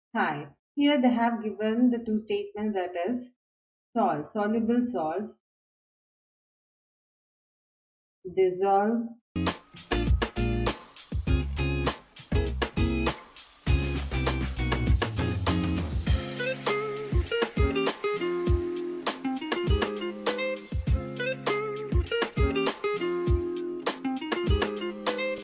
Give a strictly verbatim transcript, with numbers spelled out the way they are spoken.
Hi. Here they have given the two statements that is sol, soluble salts dissolve